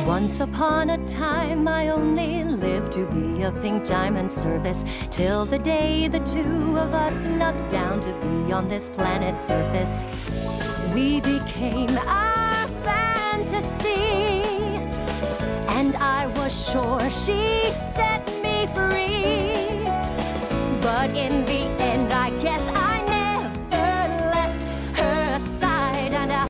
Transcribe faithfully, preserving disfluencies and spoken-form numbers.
Once upon a time, I only lived to be of Pink Diamond's service, till the day the two of us snuck down to be on this planet's surface. We became our fantasy, and I was sure she set me free. But in the end, I guess I